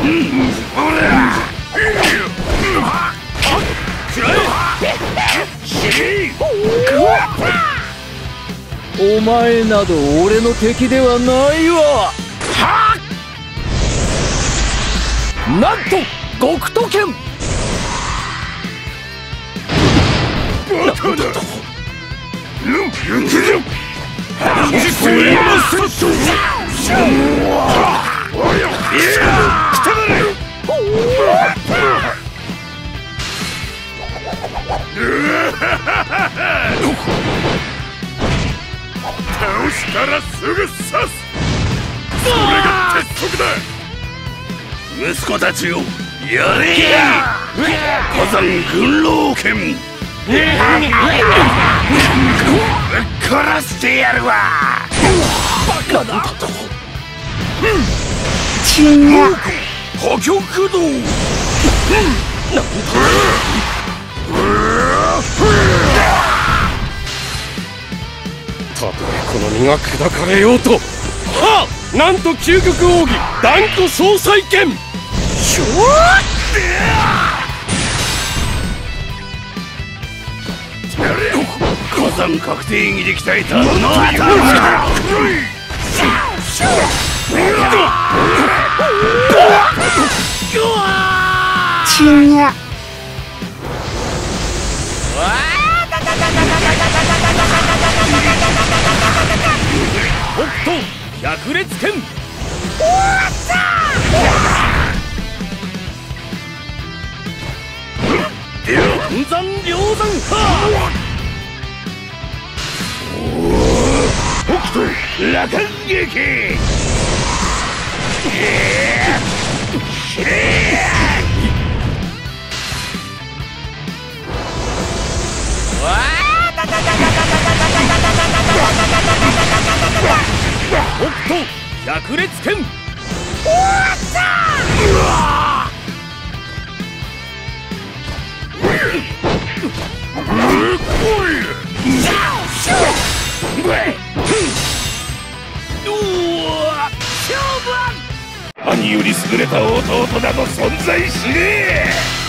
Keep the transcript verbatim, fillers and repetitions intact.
お前など俺の敵ではないわ。なんと極都剣。バカだ。倒したらすぐ刺す。それが鉄則だ。息子たちをやれ。火山軍狼剣。ぶっ殺してやるわ。バカだと。ちが破局道。たとえこの身が砕かれようと、はあ、なんと究極奥義断固総裁剣。ひょ火山確定儀で鍛えたこの頭。ちが北斗百裂剣。暗山両山派。北斗羅漢撃。北斗百裂剣。兄より優れた弟など存在しねえ。